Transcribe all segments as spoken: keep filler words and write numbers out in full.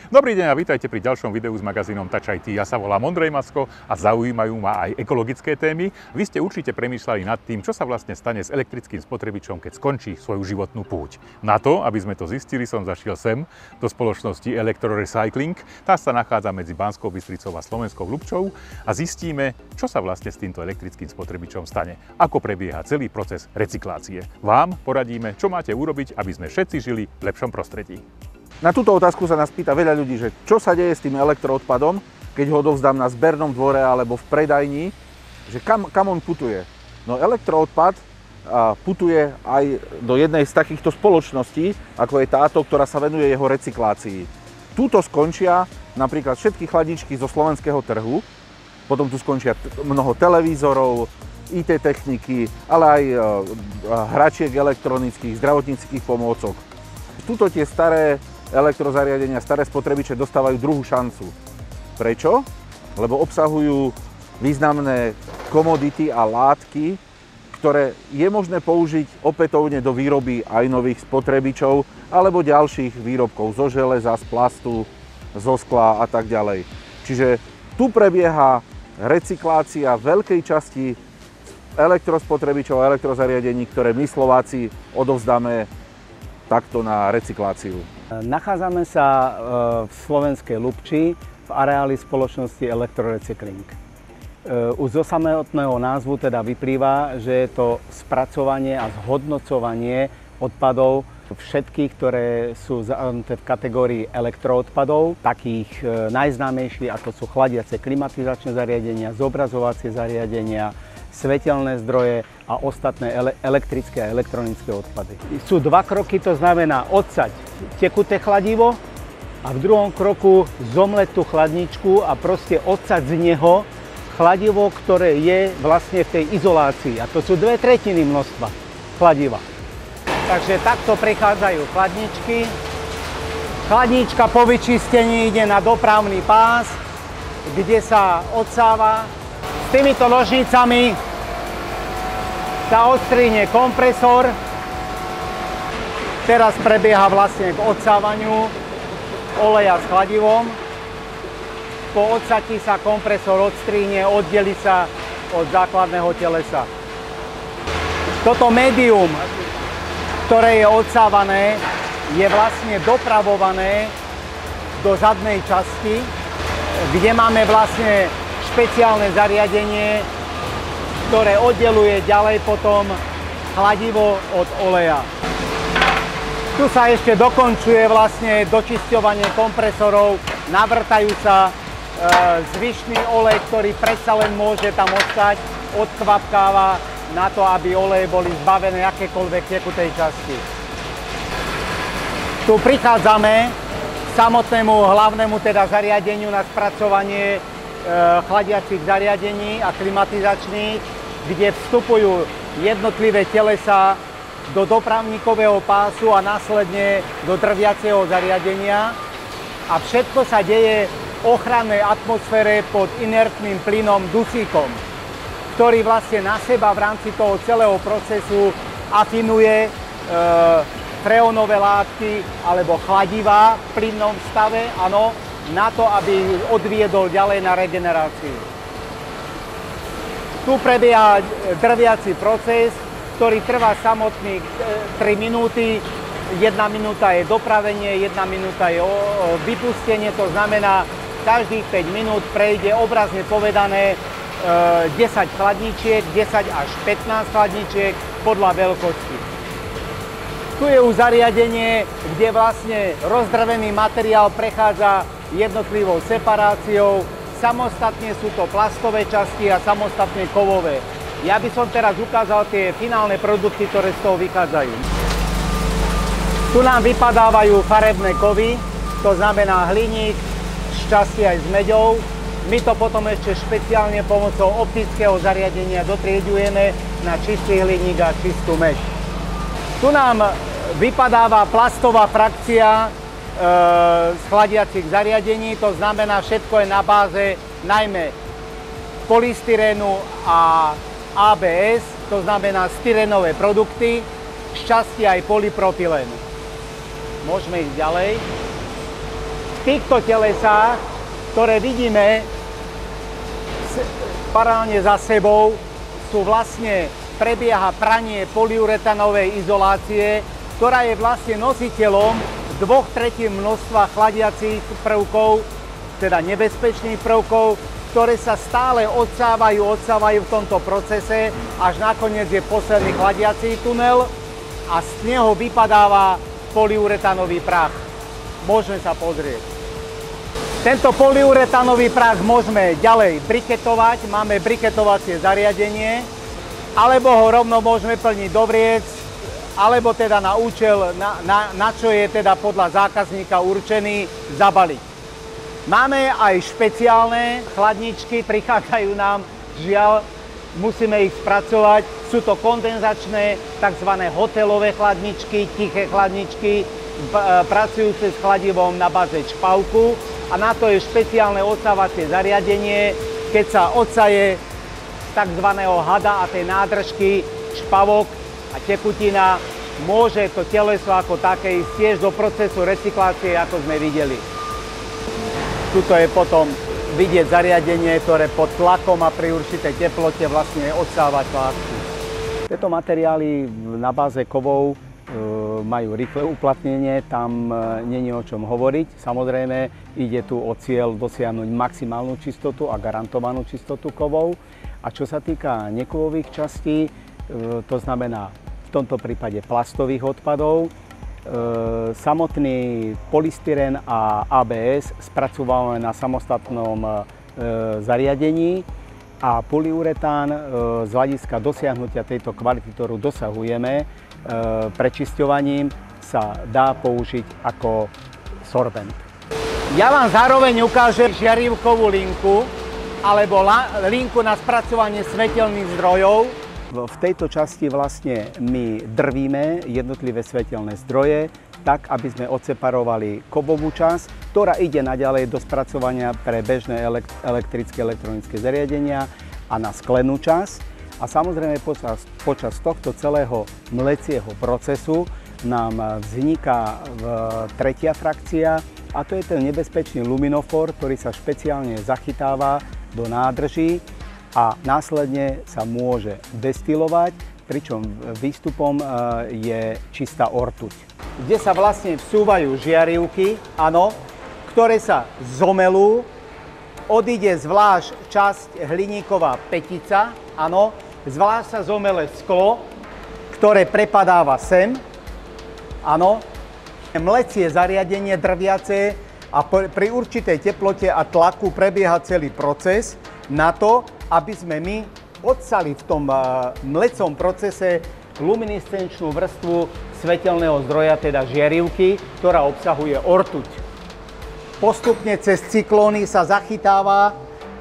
Dobrý deň a vítajte pri ďalšom videu s magazínom Touch í té. Ja sa volám Ondrej Macko a zaujímajú ma aj ekologické témy. Vy ste určite premýšľali nad tým, čo sa vlastne stane s elektrickým spotrebičom, keď skončí svoju životnú púť. Na to, aby sme to zistili, som zašiel sem do spoločnosti Elektrorecycling. Tá sa nachádza medzi Banskou Bystricou a Slovenskou Ľubčou a zistíme, čo sa vlastne s týmto elektrickým spotrebičom stane. Ako prebieha celý proces recyklácie. Vám poradíme, čo máte urobiť, aby sme všetci žili v lepšom prostredí. Na túto otázku sa nás pýta veľa ľudí, že čo sa deje s tým elektroodpadom, keď ho odovzdám na zbernom dvore alebo v predajni, že kam, kam on putuje. No elektroodpad putuje aj do jednej z takýchto spoločností, ako je táto, ktorá sa venuje jeho recyklácii. Túto skončia napríklad všetky chladničky zo slovenského trhu, potom tu skončia mnoho televízorov, í té techniky, ale aj hračiek elektronických, zdravotníckych pomôcok. Tuto tie staré elektrozariadenia, staré spotrebiče dostávajú druhú šancu. Prečo? Lebo obsahujú významné komodity a látky, ktoré je možné použiť opätovne do výroby aj nových spotrebičov alebo ďalších výrobkov zo železa, z plastu, zo skla a tak ďalej. Čiže tu prebieha recyklácia veľkej časti elektrospotrebičov a elektrozariadení, ktoré my Slováci odovzdáme takto na recykláciu. Nachádzame sa v slovenskej Ľubči v areáli spoločnosti Elektrorecycling. Už zo samotného názvu teda vyplýva, že je to spracovanie a zhodnocovanie odpadov všetkých, ktoré sú v kategórii elektroodpadov, takých najznámejších ako sú chladiace klimatizačné zariadenia, zobrazovacie zariadenia, svetelné zdroje a ostatné elektrické a elektronické odpady. Sú dva kroky, to znamená odsať tekuté chladivo a v druhom kroku zomleť tú chladničku a proste odsať z neho chladivo, ktoré je vlastne v tej izolácii. A to sú dve tretiny množstva chladiva. Takže takto prechádzajú chladničky. Chladnička po vyčistení ide na dopravný pás, kde sa odsáva. S týmito nožnicami sa odstríne kompresor. Teraz prebieha vlastne k odsávaniu oleja s chladivom. Po odsatí sa kompresor odstríne, oddelí sa od základného telesa. Toto médium, ktoré je odsávané, je vlastne dopravované do zadnej časti, kde máme vlastne špeciálne zariadenie, ktoré oddeluje ďalej potom chladivo od oleja. Tu sa ešte dokončuje vlastne dočisťovanie kompresorov, navrtajú sa e, zvyšný olej, ktorý predsa len môže tam ostať, odkvapkáva na to, aby oleje boli zbavené akékoľvek tekutej časti. Tu prichádzame k samotnému hlavnému teda zariadeniu na spracovanie chladiacich zariadení a klimatizačných, kde vstupujú jednotlivé telesa do dopravníkového pásu a následne do drviaceho zariadenia. A všetko sa deje v ochrannej atmosfére pod inertným plynom dusíkom, ktorý vlastne na seba v rámci toho celého procesu afinuje e, freonové látky alebo chladivá v plynnom stave, áno, na to, aby odviedol ďalej na regeneráciu. Tu prebieha drviaci proces, ktorý trvá samotných tri minúty. Jedna minúta je dopravenie, jedna minúta je vypustenie, to znamená, každých päť minút prejde obrazne povedané desať chladničiek, desať až pätnásť chladničiek podľa veľkosti. Tu je už zariadenie, kde vlastne rozdrvený materiál prechádza jednotlivou separáciou. Samostatne sú to plastové časti a samostatne kovové. Ja by som teraz ukázal tie finálne produkty, ktoré z toho vychádzajú. Tu nám vypadávajú farebné kovy, to znamená hliník, šťastie aj s meďou. My to potom ešte špeciálne pomocou optického zariadenia dotriedujeme na čistý hliník a čistú meď. Tu nám vypadáva plastová frakcia z chladiacich zariadení, to znamená, všetko je na báze najmä polystyrénu a á bé es, to znamená styrénové produkty, šťastie aj polypropylén. Môžeme ísť ďalej. V týchto telesách, ktoré vidíme paralelne za sebou, sú vlastne, prebieha pranie polyuretanovej izolácie, ktorá je vlastne nositeľom dvoch tretín množstva chladiacich prvkov, teda nebezpečných prvkov, ktoré sa stále odsávajú, odsávajú v tomto procese, až nakoniec je posledný chladiací tunel a z neho vypadáva polyuretanový prach. Môžeme sa pozrieť. Tento polyuretanový prach môžeme ďalej briketovať, máme briketovacie zariadenie, alebo ho rovno môžeme plniť do vriec, alebo teda na účel, na, na, na čo je teda podľa zákazníka určený, zabaliť. Máme aj špeciálne chladničky, prichádzajú nám, žiaľ, musíme ich spracovať. Sú to kondenzačné, tzv. Hotelové chladničky, tiché chladničky, pracujúce s kladivom na báze čpavku. A na to je špeciálne odsávacie zariadenie, keď sa odsaje z tzv. Hada a tej nádržky špavok a tekutina, môže to teleso ako také ísť tiež do procesu recyklácie, ako sme videli. Tuto je potom vidieť zariadenie, ktoré pod tlakom a pri určitej teplote vlastne odsáva tlásku. Tieto materiály na báze kovov e, majú rýchle uplatnenie, tam e, nie je o čom hovoriť. Samozrejme, ide tu o cieľ dosiahnuť maximálnu čistotu a garantovanú čistotu kovov. A čo sa týka nekovových častí, e, to znamená v tomto prípade plastových odpadov, E, samotný polystyrén a á bé es spracovávame na samostatnom e, zariadení a polyuretán e, z hľadiska dosiahnutia tejto kvality, ktorú dosahujeme e, prečisťovaním, sa dá použiť ako sorbent. Ja vám zároveň ukážem žiarivkovú linku alebo la, linku na spracovanie svetelných zdrojov. V tejto časti vlastne my drvíme jednotlivé svetelné zdroje tak, aby sme odseparovali kovovú časť, ktorá ide naďalej do spracovania pre bežné elektrické elektronické zariadenia a na sklenú časť. A samozrejme počas, počas tohto celého mlecieho procesu nám vzniká tretia frakcia a to je ten nebezpečný luminofor, ktorý sa špeciálne zachytáva do nádrží a následne sa môže destilovať, pričom výstupom je čistá ortuť. Kde sa vlastne vsúvajú žiarivky, áno, ktoré sa zomelú, odíde zvlášť časť hliníková petica, áno, zvlášť sa zomele sklo, ktoré prepadáva sem, áno, mlecie zariadenie drviace a pri určitej teplote a tlaku prebieha celý proces na to, aby sme my odsali v tom mlecom procese luminescenčnú vrstvu svetelného zdroja, teda žiarivky, ktorá obsahuje ortuť. Postupne cez cyklóny sa zachytáva e,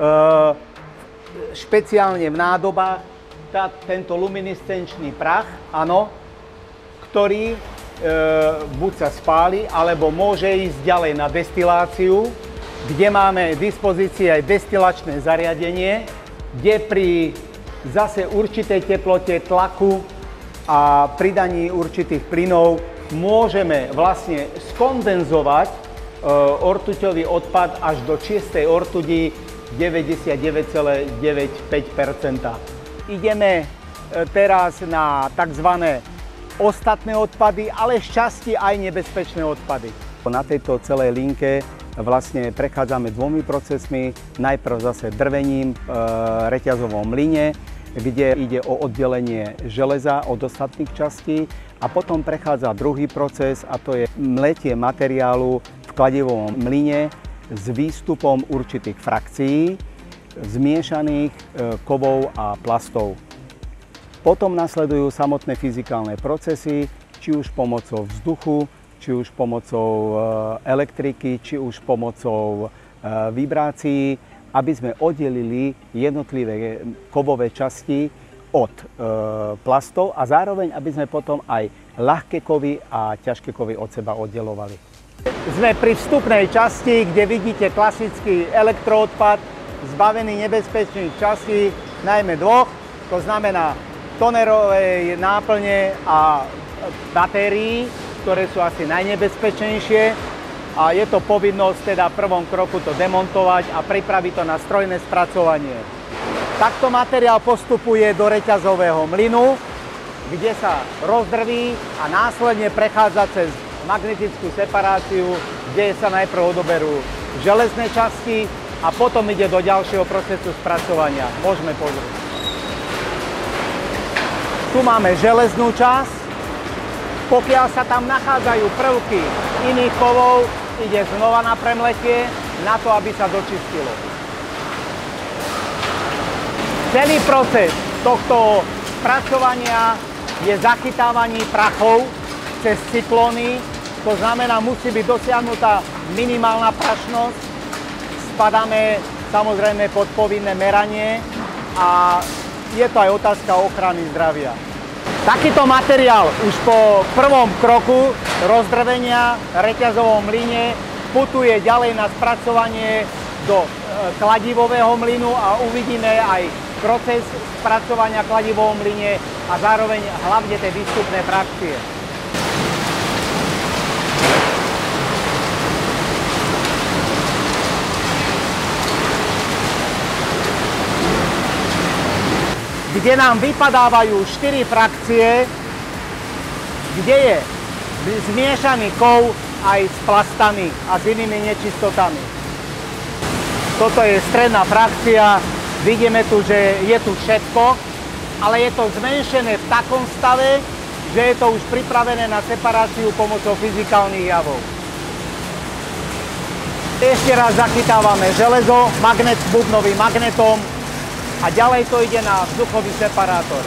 špeciálne v nádobách tá, tento luminescenčný prach, áno, ktorý e, buď sa spáli, alebo môže ísť ďalej na destiláciu, kde máme v dispozícii aj destilačné zariadenie, kde pri zase určitej teplote, tlaku a pridaní určitých plynov môžeme vlastne skondenzovať e, ortuťový odpad až do čistej ortuti deväťdesiatdeväť celá deväťdesiatpäť percent. Ideme e, teraz na tzv. Ostatné odpady, ale z časti aj nebezpečné odpady. Na tejto celej linke vlastne prechádzame dvomi procesmi, najprv zase drvením v reťazovom mlyne, kde ide o oddelenie železa od ostatných častí a potom prechádza druhý proces a to je mletie materiálu v kladivovom mlyne s výstupom určitých frakcií, zmiešaných kovov a plastov. Potom nasledujú samotné fyzikálne procesy, či už pomocou vzduchu, či už pomocou elektriky, či už pomocou vibrácií, aby sme oddelili jednotlivé kovové časti od plastov a zároveň, aby sme potom aj ľahké kovy a ťažké kovy od seba oddelovali. Sme pri vstupnej časti, kde vidíte klasický elektroodpad, zbavený nebezpečných častí, najmä dvoch, to znamená tonerovej náplne a batérií, ktoré sú asi najnebezpečnejšie. a je to povinnosť teda v prvom kroku to demontovať a pripraviť to na strojné spracovanie. Takto materiál postupuje do reťazového mlynu, kde sa rozdrví a následne prechádza cez magnetickú separáciu, kde sa najprv odoberú železné časti a potom ide do ďalšieho procesu spracovania. Môžeme pozrieť. Tu máme železnú časť. Pokiaľ sa tam nachádzajú prvky iných kovov, ide znova na premletie na to, aby sa dočistilo. Celý proces tohto spracovania je zachytávanie prachov cez cyklóny. To znamená, musí byť dosiahnutá minimálna prašnosť. Spadáme samozrejme pod povinné meranie a je to aj otázka ochrany zdravia. Takýto materiál už po prvom kroku rozdrvenia v reťazovom mlyne putuje ďalej na spracovanie do kladivového mlynu a uvidíme aj proces spracovania kladivovom mlyne a zároveň hlavne tie výstupné frakcie. Kde nám vypadávajú štyri frakcie, kde je zmiešaný kov aj s plastami a s inými nečistotami. Toto je stredná frakcia, vidíme tu, že je tu všetko, ale je to zmenšené v takom stave, že je to už pripravené na separáciu pomocou fyzikálnych javov. Ešte raz zachytávame železo, magnet s bubnovým magnetom, a ďalej to ide na vzduchový separátor.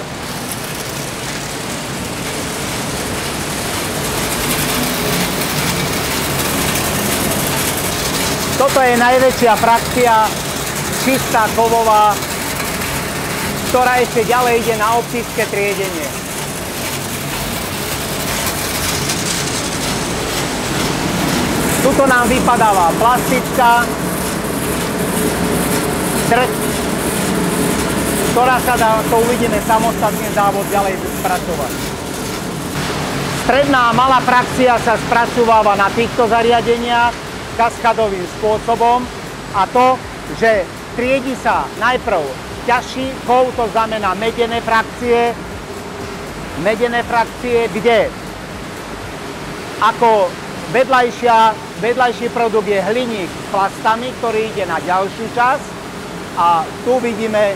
Toto je najväčšia frakcia, čistá kovová, ktorá ešte ďalej ide na optické triedenie. Tuto nám vypadáva plastická, ktorá sa dá, to uvidíme samostatne, závod ďalej spracovať. Stredná a malá frakcia sa spracováva na týchto zariadeniach kaskadovým spôsobom a to, že triedi sa najprv ťažší kov, to znamená medené frakcie, medené frakcie, kde ako vedľajšia, vedľajší produkt je hliník s plastami, ktorý ide na ďalšiu časť a tu vidíme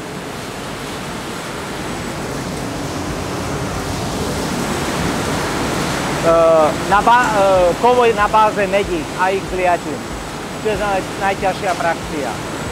na bá- kovo na báze medí a ich zliatin. To je najťažšia frakcia.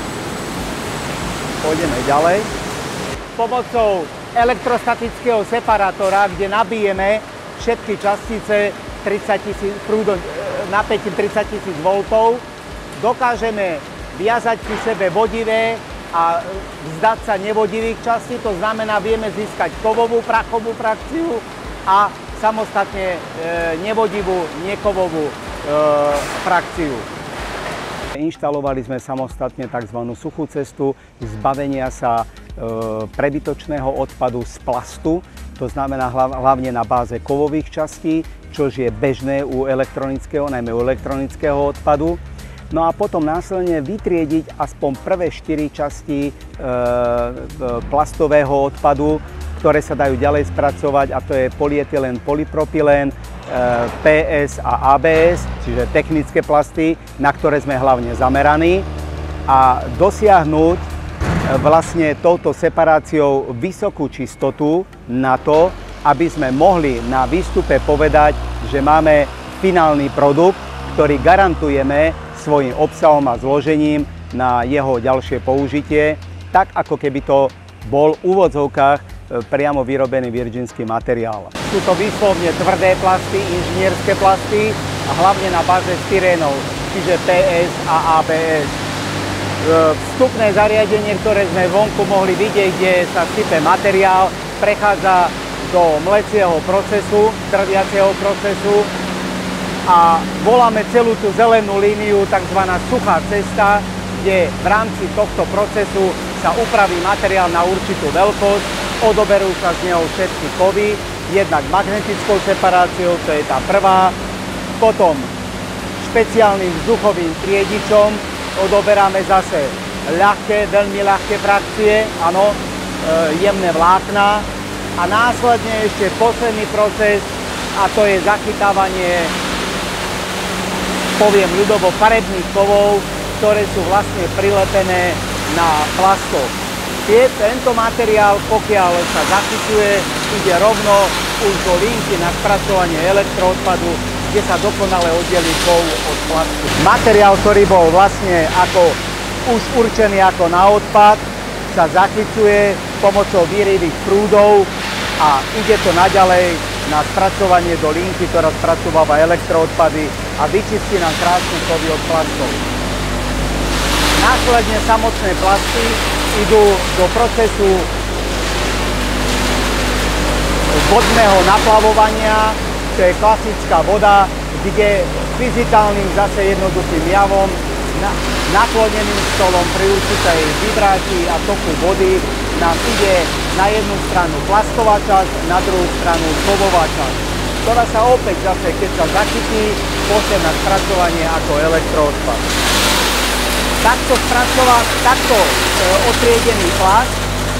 Pôjdeme ďalej. Pomocou elektrostatického separátora, kde nabijeme všetky častice prúdom napätím tridsať tisíc voltov, dokážeme viazať pri sebe vodivé a vzdať sa nevodivých častí, to znamená, vieme získať kovovú prachovú frakciu a samostatne e, nevodivú, nekovovú e, frakciu. Inštalovali sme samostatne tzv. Suchú cestu zbavenia sa e, prebytočného odpadu z plastu, to znamená hlav, hlavne na báze kovových častí, čo je bežné u elektronického, najmä u elektronického odpadu. No a potom následne vytriediť aspoň prvé štyri časti e, plastového odpadu, ktoré sa dajú ďalej spracovať, a to je polyetylén, polypropylén, pé es a á bé es, čiže technické plasty, na ktoré sme hlavne zameraní, a dosiahnuť vlastne touto separáciou vysokú čistotu na to, aby sme mohli na výstupe povedať, že máme finálny produkt, ktorý garantujeme svojim obsahom a zložením na jeho ďalšie použitie, tak ako keby to bol v úvodzovkách priamo vyrobený virginský materiál. Sú to výslovne tvrdé plasty, inžinierské plasty a hlavne na báze styrénov, čiže pé es a á bé es. Vstupné zariadenie, ktoré sme vonku mohli vidieť, kde sa sype materiál, prechádza do mlecieho procesu, drviaceho procesu a voláme celú tú zelenú líniu tzv. Suchá cesta, kde v rámci tohto procesu sa upraví materiál na určitú veľkosť, odoberú sa z neho všetky kovy, jednak magnetickou separáciou, to je tá prvá, potom špeciálnym vzduchovým triedičom odoberáme zase ľahké, veľmi ľahké frakcie, áno, jemné vlákna a následne ešte posledný proces a to je zachytávanie, poviem ľudovo, farebných kovov, ktoré sú vlastne prilepené na plastoch. Tento materiál, pokiaľ sa zachytuje, ide rovno už do linky na spracovanie elektroodpadu, kde sa dokonale oddelí kov od plastu. Materiál, ktorý bol vlastne ako už určený ako na odpad, sa zachycuje pomocou výrivých prúdov a ide to naďalej na spracovanie do linky, ktorá spracováva elektroodpady a vyčistí nám krásne kovy od plastov. Následne samotné plasty idú do procesu vodného naplavovania, to je klasická voda, kde fyzikálnym zase jednoduchým javom, nakloneným stolom pri určitej vibrácii a toku vody nám ide na jednu stranu plastová časť, na druhú stranu kovová časť, ktorá sa opäť zase, keď sa zachytí, pošle na spracovanie ako elektroodpad. Takto spracovať, takto e, otriedený plast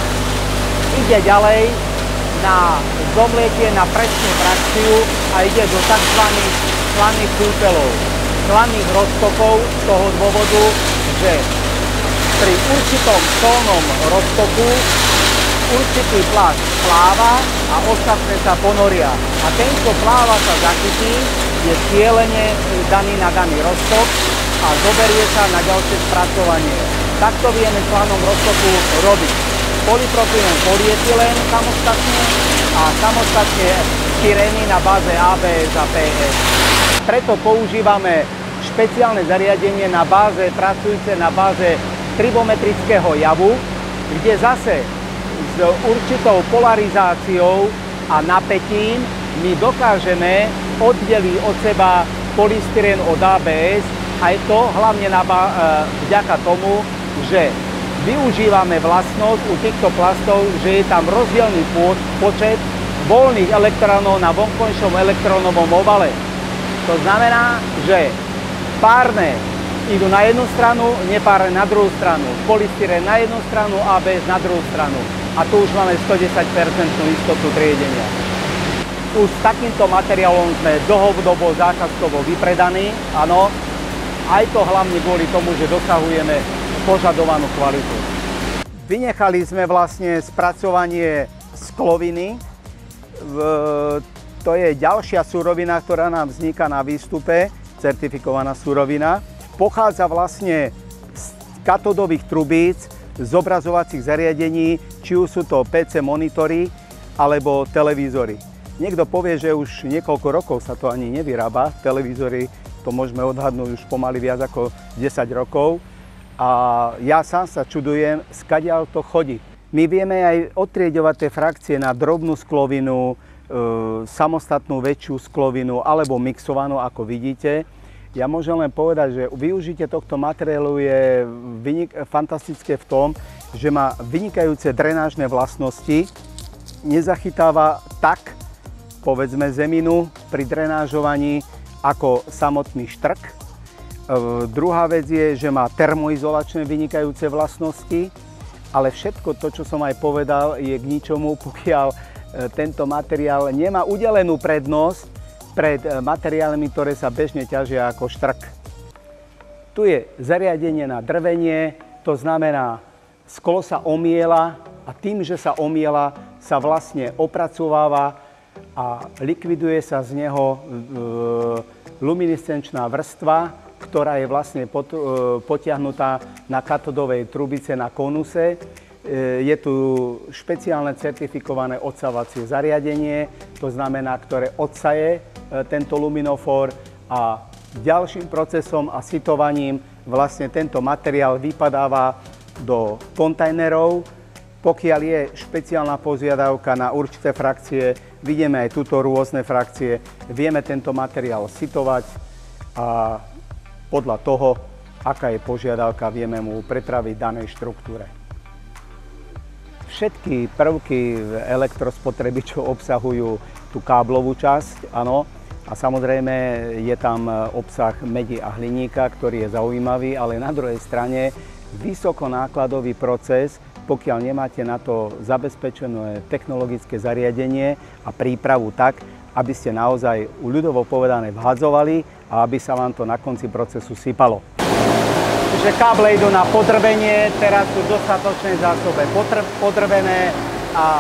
ide ďalej na zomlietie na presnú frakciu a ide do tzv. Slaných kúpeľov, slaných roztokov z toho dôvodu, že pri určitom solnom roztoku určitý plast pláva a ostatné sa ponoria. A ten, čo pláva, sa zachytí, je cieľene daný na daný roztok a zoberie sa na ďalšie spracovanie. Takto vieme v slanom roztoku robiť polypropylen, polyetylén samostatne a samostatne styrény na báze á bé es a pé es. Preto používame špeciálne zariadenie na báze, pracujúce na báze tribometrického javu, kde zase s určitou polarizáciou a napätím my dokážeme oddeliť od seba polystyrén od á bé es, aj to hlavne na, vďaka tomu, že využívame vlastnosť u týchto plastov, že je tam rozdielny počet voľných elektrónov na vonkajšom elektrónovom obale. To znamená, že párne idú na jednu stranu, nepárne na druhú stranu. Polystyrén na jednu stranu, á bé es na druhú stranu. A tu už máme sto desať percent istotu triedenia. Už s takýmto materiálom sme dlhodobo zákazkovo vypredaní, áno. Aj to hlavne kvôli tomu, že dosahujeme požadovanú kvalitu. Vynechali sme vlastne spracovanie skloviny. To je ďalšia surovina, ktorá nám vzniká na výstupe, certifikovaná surovina. Pochádza vlastne z katodových trubíc, z zobrazovacích zariadení, či už sú to pé cé monitory alebo televízory. Niekto povie, že už niekoľko rokov sa to ani nevyrába. Televízory to môžeme odhadnúť už pomaly viac ako desať rokov. A ja sám sa čudujem, skadiaľ to chodí. My vieme aj otrieďovať tie frakcie na drobnú sklovinu, e, samostatnú väčšiu sklovinu alebo mixovanú, ako vidíte. Ja môžem len povedať, že využitie tohto materiálu je vynik- fantastické v tom, že má vynikajúce drenážne vlastnosti, nezachytáva tak, povedzme, zeminu pri drenážovaní ako samotný štrk. E, druhá vec je, že má termoizolačné vynikajúce vlastnosti, ale všetko to, čo som aj povedal, je k ničomu, pokiaľ e, tento materiál nemá udelenú prednosť pred e, materiálmi, ktoré sa bežne ťažia ako štrk. Tu je zariadenie na drvenie, to znamená, sklo sa omiela a tým, že sa omiela, sa vlastne opracováva a likviduje sa z neho e, luminescenčná vrstva, ktorá je vlastne pot, e, potiahnutá na katodovej trubice na konuse. E, je tu špeciálne certifikované odsávacie zariadenie, to znamená, ktoré odsaje e, tento luminofor a ďalším procesom a sitovaním vlastne tento materiál vypadáva do kontajnerov. Pokiaľ je špeciálna požiadavka na určité frakcie, vidíme aj tuto rôzne frakcie, vieme tento materiál sitovať a podľa toho, aká je požiadavka, vieme mu prepraviť danej štruktúre. Všetky prvky elektrospotrebičov obsahujú tú káblovú časť, áno, A samozrejme je tam obsah medi a hliníka, ktorý je zaujímavý, ale na druhej strane vysokonákladový proces, pokiaľ nemáte na to zabezpečené technologické zariadenie a prípravu tak, aby ste naozaj u ľudovo povedané vhadzovali a aby sa vám to na konci procesu sypalo. Čiže káble idú na podrvenie, teraz sú v dostatočnej zásobe podrvené a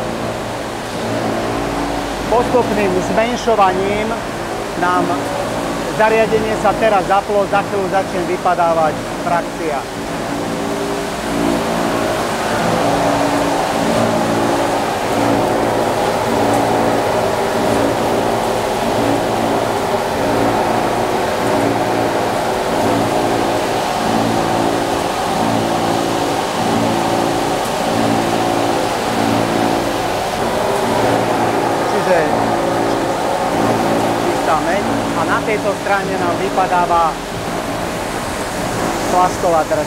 postupným zmenšovaním nám zariadenie sa teraz zaplo, za chvíľu začne vypadávať frakcia. A na tejto strane nám vypadáva plastová drť.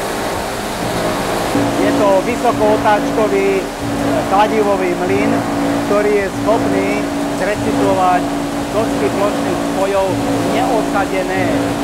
Je to vysokootáčkový kladivový mlyn, ktorý je schopný zrecyklovať dosky plošných spojov neodsadené.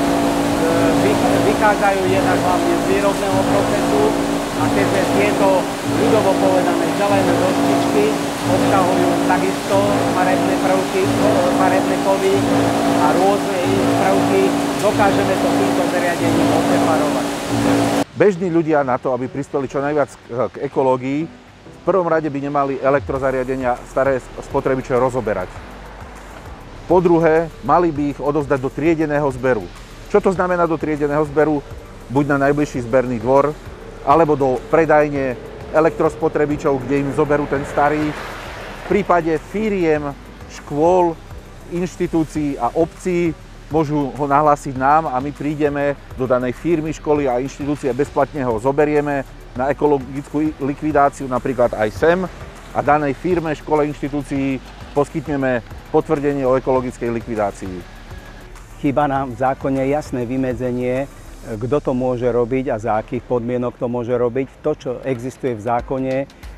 Vychádzajú jednak hlavne z výrobného procesu a keďže tieto ľudovo povedané zelené doštičky obsahujú takisto farebné prvky, farebné kovy a rôzne iné prvky, dokážeme to týmto zariadením odseparovať. Bežní ľudia na to, aby prispeli čo najviac k ekológii, v prvom rade by nemali elektrozariadenia staré spotrebiče rozoberať. Po druhé, mali by ich odovzdať do triedeného zberu. Čo to znamená do triedeného zberu? Buď na najbližší zberný dvor, alebo do predajne elektrospotrebičov, kde im zoberú ten starý. V prípade firiem, škôl, inštitúcií a obcí môžu ho nahlásiť nám a my prídeme do danej firmy, školy a inštitúcie, bezplatne ho zoberieme na ekologickú likvidáciu, napríklad aj sem, a danej firme, škole, inštitúcii poskytneme potvrdenie o ekologickej likvidácii. Chýba nám v zákone jasné vymedzenie, kto to môže robiť a za akých podmienok to môže robiť. To, čo existuje v zákone,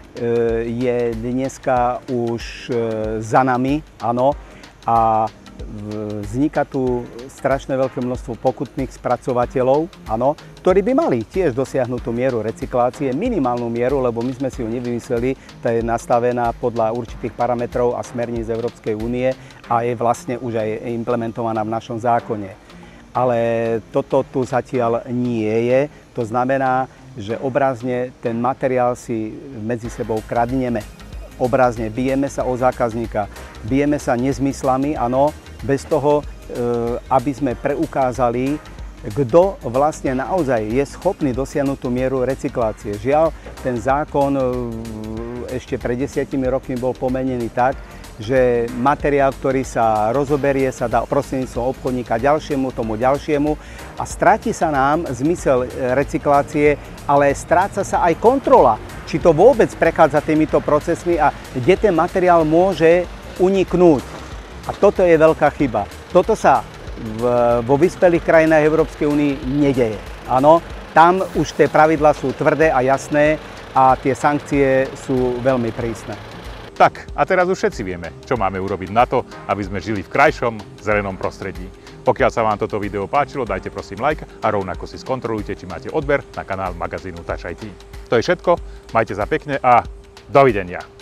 je dneska už za nami, áno, a vzniká tu strašné veľké množstvo pokutných spracovateľov, áno, ktorí by mali tiež dosiahnuť tú mieru recyklácie, minimálnu mieru, lebo my sme si ju nevymysleli, tá je nastavená podľa určitých parametrov a smerníc Európskej únie a je vlastne už aj implementovaná v našom zákone. Ale toto tu zatiaľ nie je, to znamená, že obrazne ten materiál si medzi sebou kradneme. Obrazne bijeme sa o zákazníka, bijeme sa nezmyslami, áno, bez toho, aby sme preukázali, kto vlastne naozaj je schopný dosiahnuť tú mieru recyklácie. Žiaľ, ten zákon ešte pred desiatimi rokmi bol pomenený tak, že materiál, ktorý sa rozoberie, sa dá prostredníctvom obchodníka ďalšiemu, tomu ďalšiemu a stráti sa nám zmysel recyklácie, ale stráca sa aj kontrola, či to vôbec prechádza týmito procesmi a kde ten materiál môže uniknúť. A toto je veľká chyba. Toto sa v, vo vyspelých krajinách Európskej únie nedeje. Áno, tam už tie pravidlá sú tvrdé a jasné a tie sankcie sú veľmi prísne. Tak, a teraz už všetci vieme, čo máme urobiť na to, aby sme žili v krajšom, zelenom prostredí. Pokiaľ sa vám toto video páčilo, dajte prosím like a rovnako si skontrolujte, či máte odber na kanál magazínu Touch í té. To je všetko, majte sa pekne a dovidenia.